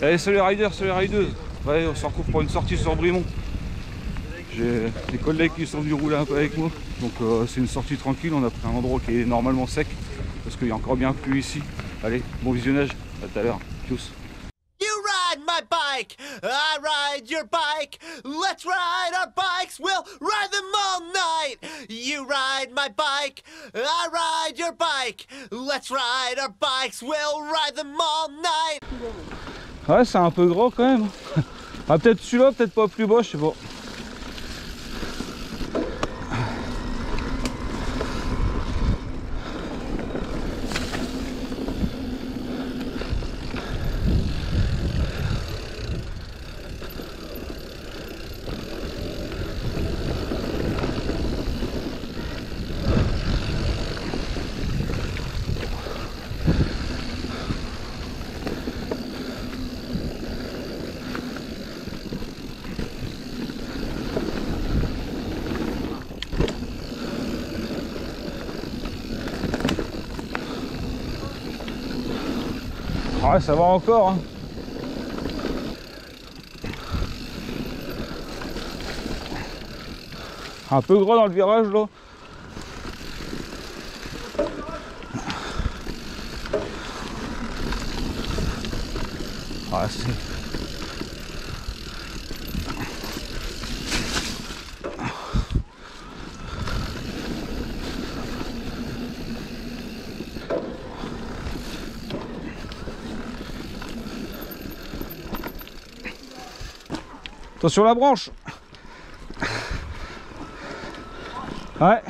Allez, salut les riders, salut les rideuses. Ouais, on se retrouve pour une sortie sur Brimont. J'ai des collègues qui sont venus rouler un peu avec moi. Donc c'est une sortie tranquille, on a pris un endroit qui est normalement sec. Parce qu'il y a encore bien plu ici. Allez, bon visionnage, à tout à l'heure. Tchuss. You ride my bike, I ride your bike. Let's ride our bikes, we'll ride them all night. You ride my bike, I ride your bike. Let's ride our bikes, we'll ride them all night. Ouais, c'est un peu gros quand même. Ah, peut-être celui-là, peut-être pas plus bas, je sais pas. Ouais, ça va encore, hein. Un peu gros dans le virage là. Ah, c'est... Attention la branche. Ouais.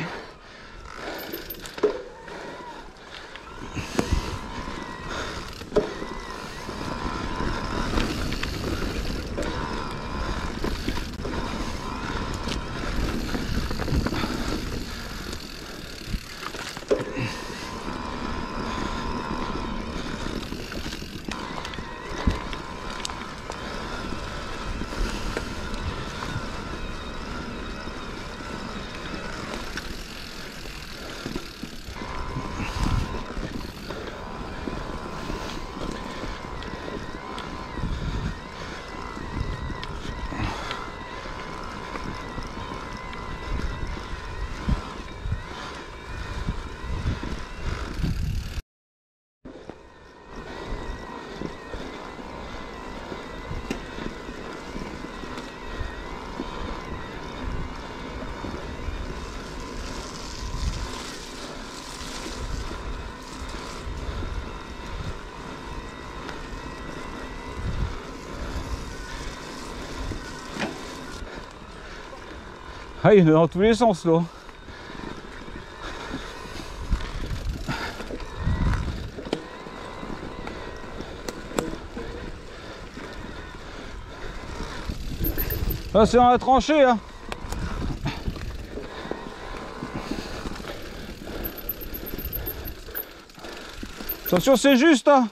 Ah, il est dans tous les sens là. Là c'est dans la tranchée hein. Attention c'est juste hein.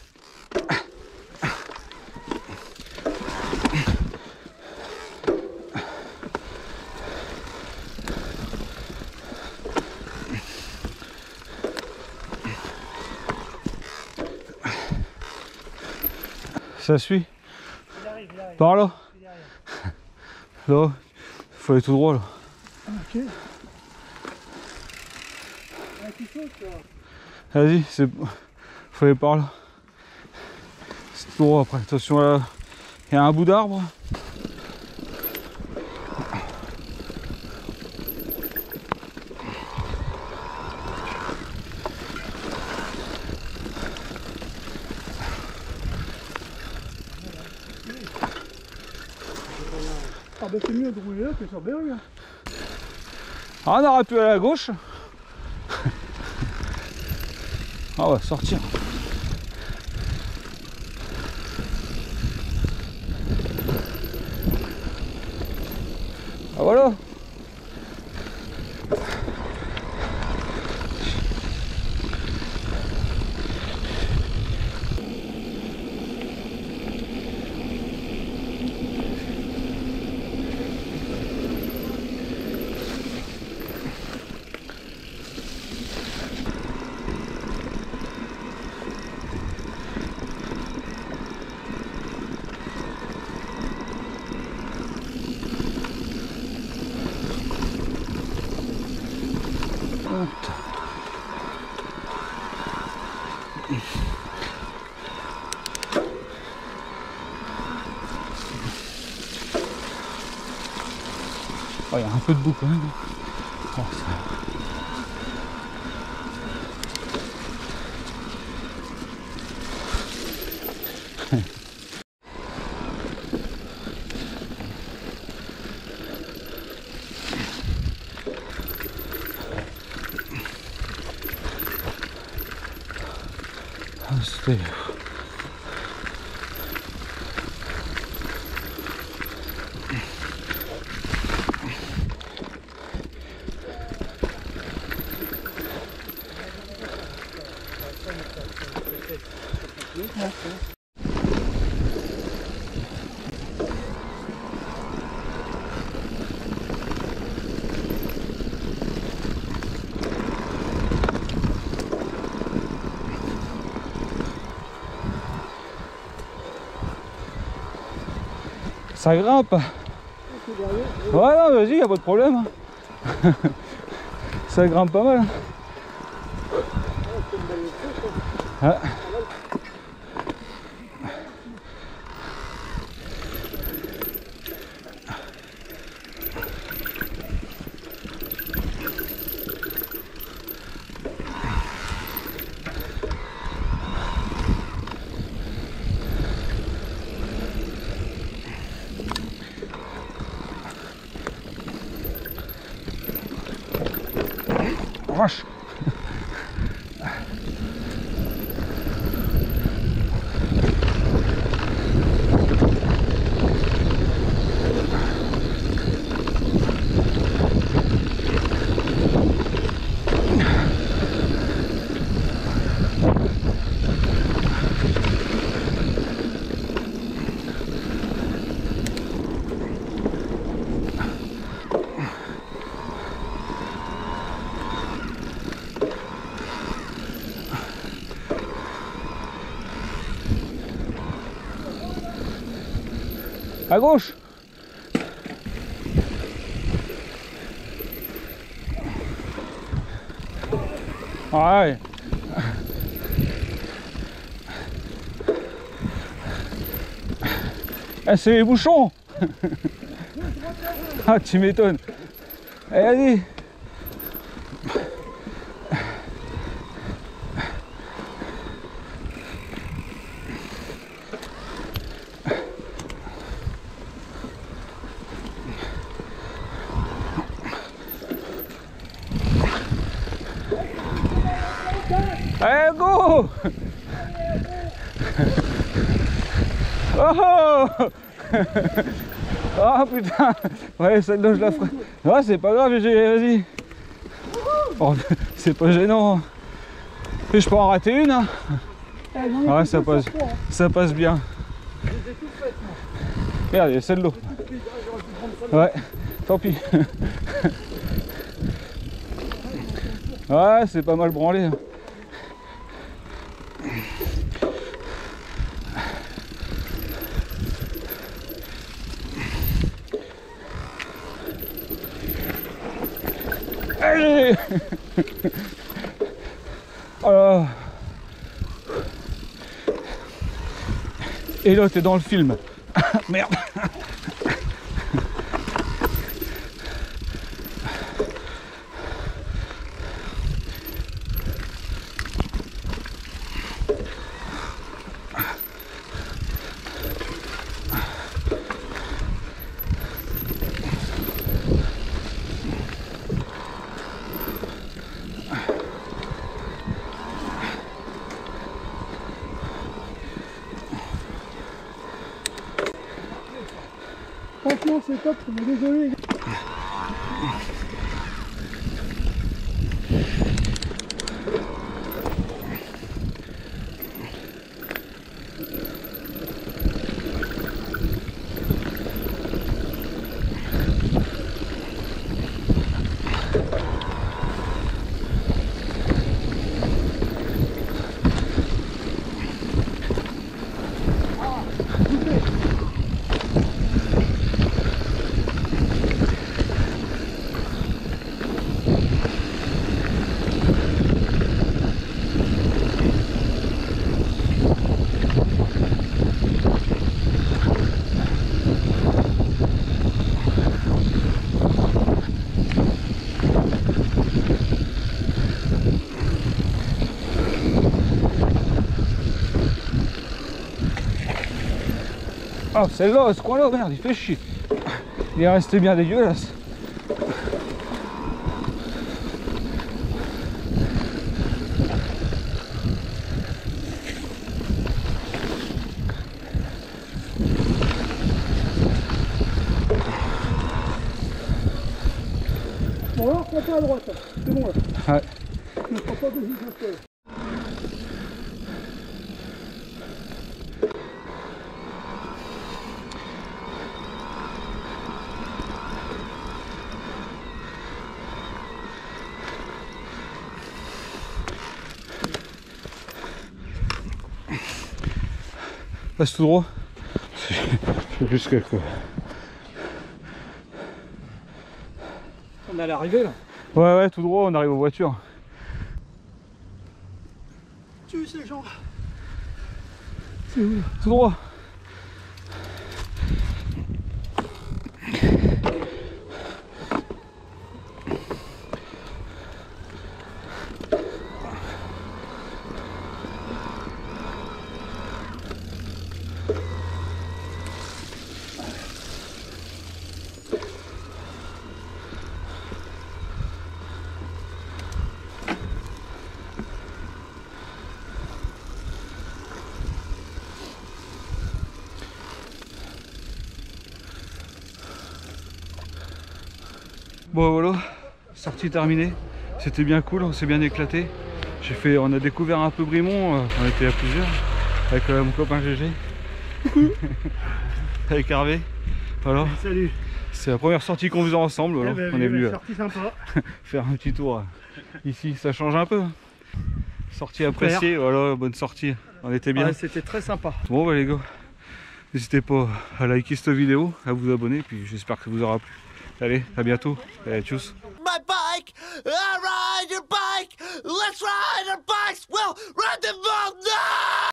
Ça suit. Il arrive. Par là. Là, il faut aller tout droit là. Ok. Ah, tu sautes toi. Vas-y, c'est... faut aller par là. C'est tout droit après. Attention là, il y a un bout d'arbre. Ah bah c'est mieux de rouler là que sur Berry. Hein. Ah, on aurait pu aller à gauche. Ah, on va sortir. Ah voilà. Oh, il y a un peu de boue quand même. Oh, c'était... Ça grimpe. Ouais, non, vas-y, y a pas de problème. Ça grimpe pas mal. Ouais. Vache. À gauche. Ouais. Ah, c'est les bouchons. Ah, tu m'étonnes. Allez, allez, go. Oh. Oh putain. Ouais, celle-là je la ferai. Ouais, c'est pas grave, vas-y. Oh, c'est pas gênant. Et je peux en rater une, hein. Ouais, ça passe bien. Regarde, il y a celle-là. Ouais, tant pis. Ouais, c'est pas mal branlé, hein. Allez. Oh. Et là, t'es dans le film. Merde. Franchement, c'est top, mais désolé. Ah, celle-là, ce coin-là, merde, il fait chier. Il est resté bien dégueulasse. Bon, là, on prend pas à droite. C'est bon, là. Ouais. Ne prends pas de vue de sol. Passe tout droit. Je fais juste quelques... On est à l'arrivée, là. Ouais, tout droit, on arrive aux voitures. Tu sais, genre. C'est où, là? Tout droit. Bon voilà, sortie terminée, c'était bien cool, on s'est bien éclaté. On a découvert un peu Brimont, on était à plusieurs, avec mon copain GG, avec Hervé, voilà. Salut. C'est la première sortie qu'on faisait ensemble, voilà. On est venu sortie sympa. faire un petit tour ici, ça change un peu. Sortie appréciée, voilà, bonne sortie, on était bien. Ouais, c'était très sympa. Bon bah les gars, n'hésitez pas à liker cette vidéo, à vous abonner, puis j'espère que ça vous aura plu. Allez, à bientôt. Allez, tchuss. My bike, I ride your bike. Let's ride our bikes. We'll